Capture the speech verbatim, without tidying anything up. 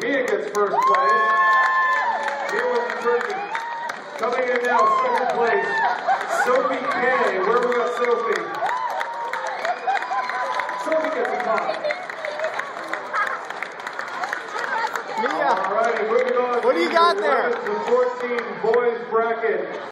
Mia gets first place. Mia was first. Coming in now, second place, Sophie K. Where we got Sophie? Sophie gets a top. Mia, all right, moving on. what do you got there? The fourteen boys bracket.